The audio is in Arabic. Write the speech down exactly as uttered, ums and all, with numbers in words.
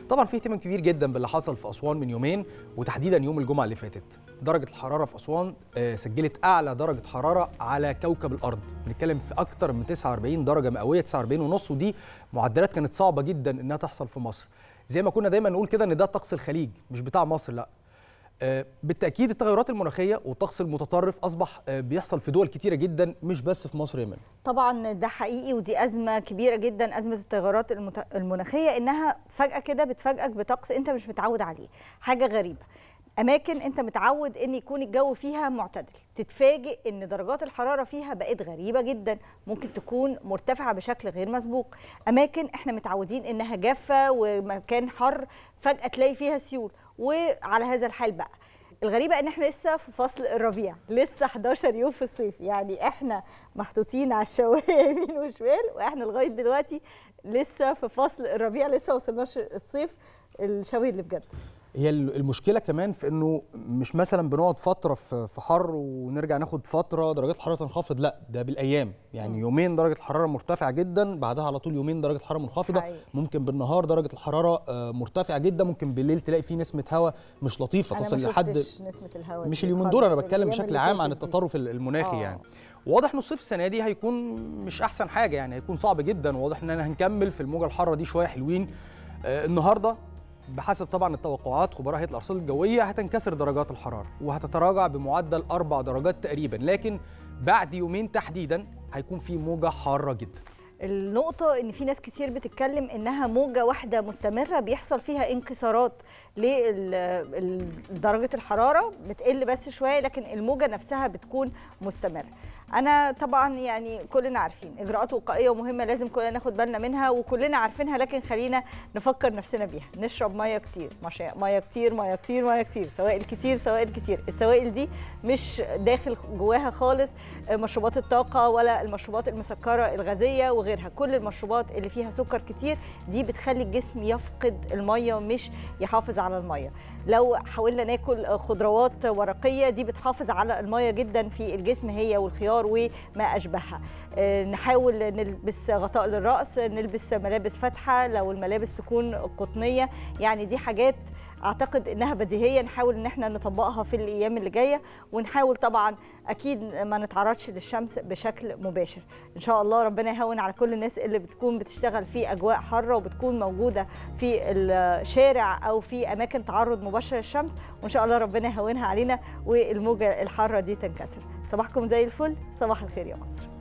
طبعا في اهتمام كبير جدا باللي حصل في اسوان من يومين، وتحديدا يوم الجمعه اللي فاتت. درجه الحراره في اسوان سجلت اعلى درجه حراره على كوكب الارض، بنتكلم في اكتر من تسعة وأربعين درجه مئويه، تسعة وأربعين ونص، ودي معدلات كانت صعبه جدا انها تحصل في مصر. زي ما كنا دايما نقول كده ان ده طقس الخليج مش بتاع مصر، لا. بالتاكيد التغيرات المناخيه والطقس المتطرف اصبح بيحصل في دول كتيره جدا، مش بس في مصر. يمن طبعا ده حقيقي، ودي ازمه كبيره جدا، ازمه التغيرات المناخيه، انها فجاه كده بتفاجئك بطقس انت مش متعود عليه، حاجه غريبه. اماكن انت متعود ان يكون الجو فيها معتدل، تتفاجئ ان درجات الحراره فيها بقت غريبه جدا، ممكن تكون مرتفعه بشكل غير مسبوق. اماكن احنا متعودين انها جافه ومكان حر، فجاه تلاقي فيها سيول. وعلى هذا الحال بقى الغريبه ان احنا لسه في فصل الربيع، لسه حداشر يوم في الصيف، يعني احنا محطوطين على الشوايه يمين وشمال، واحنا لغايه دلوقتي لسه في فصل الربيع، لسه ما وصلناش الصيف الشوي اللي بجد. هي المشكله كمان في انه مش مثلا بنقعد فتره في حر ونرجع ناخد فتره درجات الحراره تنخفض، لا ده بالايام، يعني يومين درجه الحراره مرتفعه جدا، بعدها على طول يومين درجه الحراره منخفضه، حقيقي. ممكن بالنهار درجه الحراره مرتفعه جدا، ممكن بالليل تلاقي في نسمه هواء مش لطيفه تصل لحد نسمه الهواء، مش اليومين دول، انا بتكلم بشكل عام عن التطرف المناخي. آه. يعني واضح ان الصيف السنه دي هيكون مش احسن حاجه، يعني هيكون صعب جدا، واضح ان انا هنكمل في الموجه الحاره دي شويه حلوين. آه النهارده بحسب طبعا التوقعات خبراء هيئه الارصاد الجويه هتنكسر درجات الحراره وهتتراجع بمعدل اربع درجات تقريبا، لكن بعد يومين تحديدا هيكون في موجه حاره جدا. النقطة إن في ناس كتير بتتكلم إنها موجة واحدة مستمرة بيحصل فيها انكسارات لدرجة الحرارة، بتقل بس شوية، لكن الموجة نفسها بتكون مستمرة. أنا طبعا يعني كلنا عارفين إجراءات وقائية ومهمة لازم كلنا ناخد بالنا منها وكلنا عارفينها، لكن خلينا نفكر نفسنا بيها. نشرب مية كتير، مية كتير مية كتير مية كتير، سوائل كتير سوائل كتير. السوائل دي مش داخل جواها خالص مشروبات الطاقة ولا المشروبات المسكرة الغازية وغيرها، كل المشروبات اللي فيها سكر كتير دي بتخلي الجسم يفقد المية مش يحافظ على المية. لو حاولنا ناكل خضروات ورقية دي بتحافظ على المية جدا في الجسم، هي والخيار وما أشبهها. نحاول نلبس غطاء للرأس، نلبس ملابس فاتحة، لو الملابس تكون قطنية، يعني دي حاجات اعتقد انها بديهيه نحاول ان احنا نطبقها في الايام اللي جايه، ونحاول طبعا اكيد ما نتعرضش للشمس بشكل مباشر. ان شاء الله ربنا يهون على كل الناس اللي بتكون بتشتغل في اجواء حاره وبتكون موجوده في الشارع او في اماكن تعرض مباشر للشمس، وان شاء الله ربنا يهونها علينا والموجه الحاره دي تنكسر. صباحكم زي الفل، صباح الخير يا مصر.